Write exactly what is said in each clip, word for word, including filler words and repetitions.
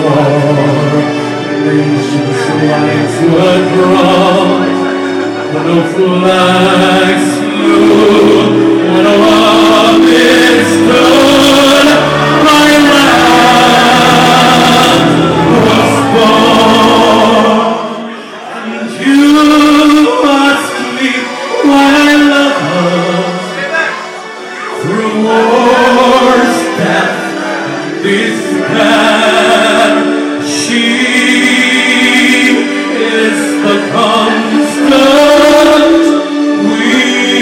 Nations lights were drawn, when a flag flew, when a woman stood, my land was born. And you asked me why I love her, through wars, death, despair, she is the constant. We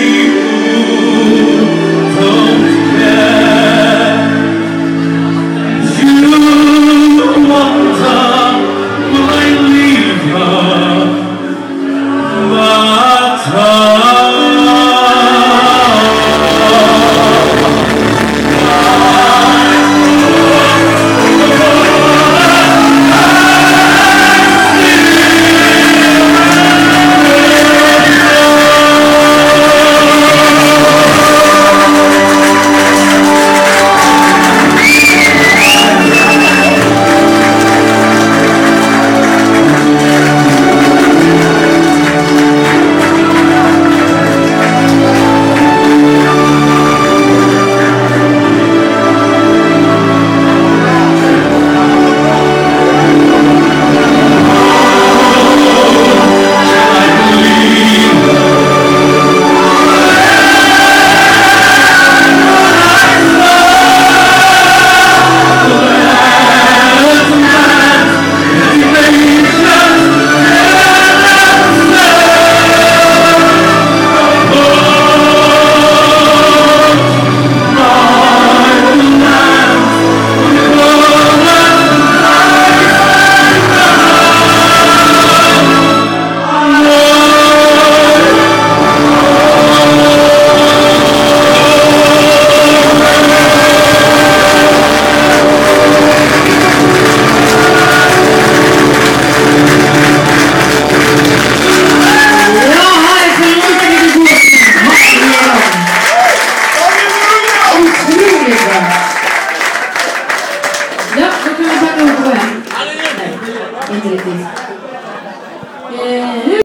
who don't care. You wonder, will I leave her? But Ja, då kan vi packa ihop på hem. Nej, inte riktigt. Eh,